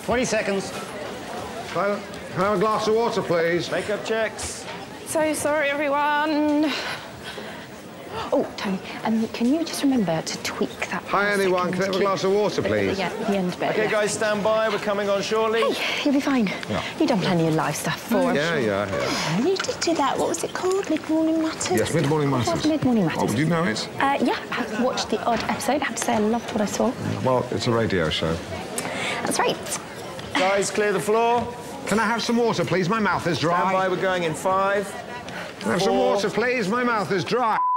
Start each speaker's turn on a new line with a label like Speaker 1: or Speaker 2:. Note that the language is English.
Speaker 1: 20 seconds.
Speaker 2: Can I have a glass of water, please?
Speaker 1: Makeup checks.
Speaker 3: So sorry, everyone. Oh, Tony, can you just remember to tweak that?
Speaker 2: Hi, anyone. Can I have a glass of water, please?
Speaker 3: Yeah, the end bit.
Speaker 1: OK, guys, stand by. We're coming on shortly.
Speaker 3: Hey, you'll be fine.
Speaker 2: Yeah.
Speaker 3: You've done plenty of live stuff for us.
Speaker 2: Yeah.
Speaker 3: You did do that. What was it called? Mid-Morning Matters?
Speaker 2: Yes, Mid-Morning Matters.
Speaker 3: Mid-Morning Matters.
Speaker 2: Oh, did you know it?
Speaker 3: Yeah, I've watched the odd episode. I have to say I loved what I saw.
Speaker 2: Well, it's a radio show.
Speaker 3: That's right.
Speaker 1: Guys, clear the floor.
Speaker 2: Can I have some water, please? My mouth is dry.
Speaker 1: Stand by. We're going in 5.
Speaker 2: Can I have some water, please? My mouth is dry.